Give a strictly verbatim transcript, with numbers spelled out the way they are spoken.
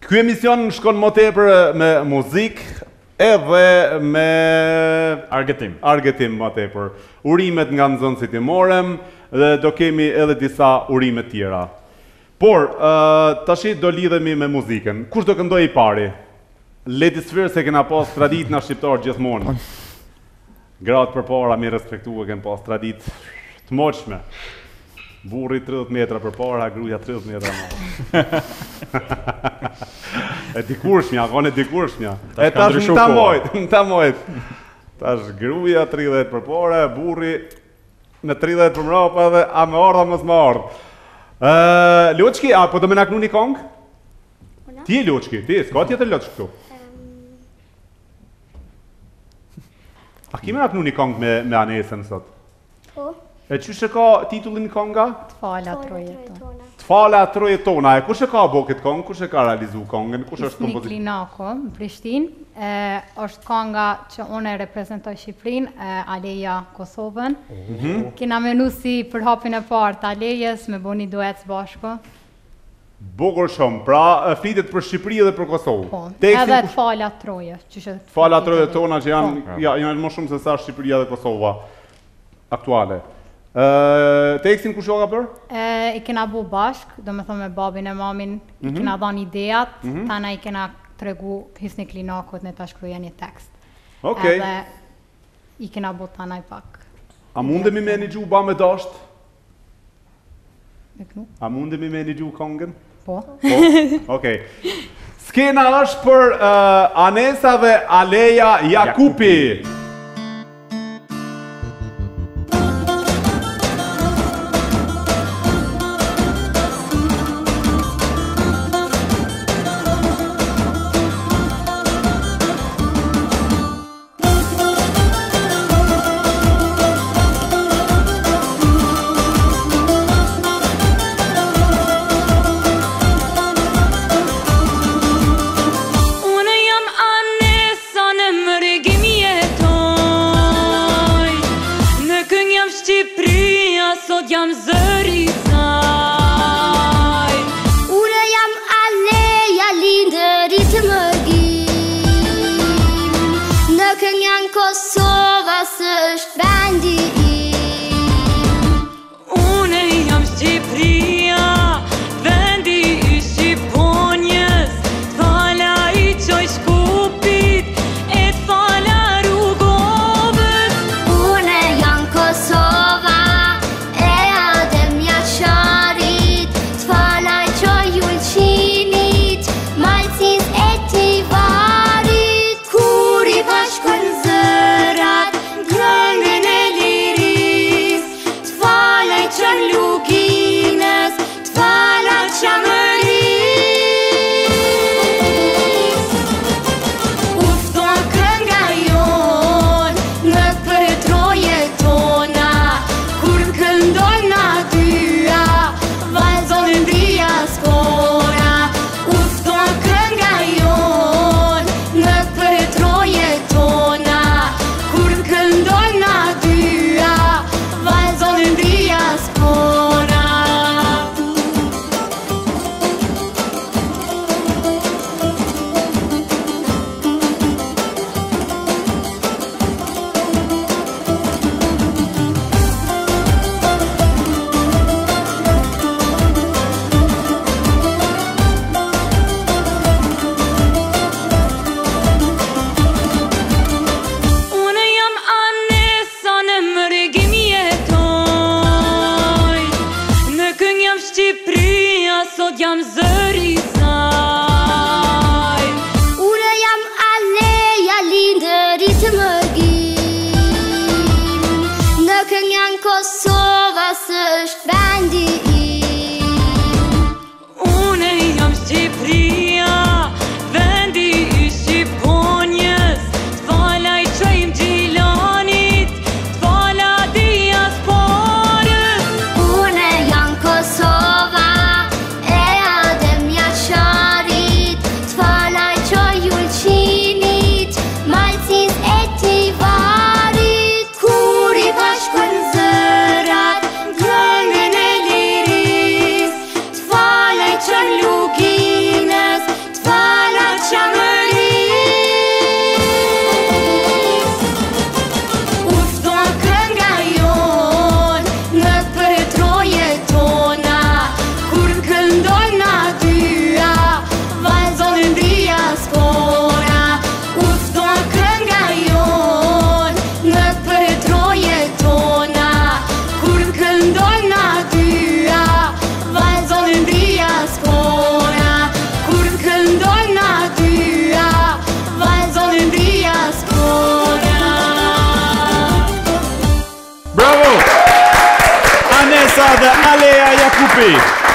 Ky emision shkon më tepër me muzikë edhe me argëtim. Argëtim më tepër. Urimet nga nxënësit i morëm dhe do kemi edhe disa urime tjera. Por, uh, tashi do lidhemi me muzikën. Kush do këndoj i pari? Lady Sphere se kena pas tradit nga shqiptar gjithmonë. Gratë për para mi respektu e kena pas tradit të moqme. Burri tridhjetë metra për para, gruja tridhjetë metra më. E dikurshmja, kone dikurshmja. E tash në ta mojt, në ta mojt. Tash gruja tridhjetë për para, burri me tridhjetë për mrapa dhe a me ardha mos me ardh. Uh, Loçki, a po do me naknu një kongë? Ti e Loçki, ti, s'ka tjetër Loçki këtu. A kime naknu një kongë me, me Anesën sot? Po. E qështë ka titullin konga? T'fala troje tona. T'fala troje tona. E kush e ka bo këtë kongë? Kush e ka realizu kongën? Kush është kompozit? Isnik Linako, në Prishtinë. është konga që unë e reprezentoj Shqipërinë, Aleja Kosovën. Mm -hmm. Kina menu si për hapin e partë Alejes me bo një duet bashko. Bukur shumë, pra flitet për Shqipëri dhe për Kosovë. Po, edhe t'fala troje. T'fala troje tona që janë, ja, janë më shumë se sa Shqipëria dhe Kosova aktuale. Uh, tekstin kush jo ka për? Uh, I kena bu bashk, do me thonë me babin e mamin, mm -hmm. I kena dhanë ideat, mm -hmm. tana i kena tregu Hisnik Linakut në ta shkruja një tekst. Okay. Edhe i kena bu tana i pak. A mundemi me një gju ba me dasht? Me knu? A mundemi me një gju kongën? Po. Po? Okej. Skena është për uh, Anesa dhe Aleja Jakupi. Kosova e adem ja Grupi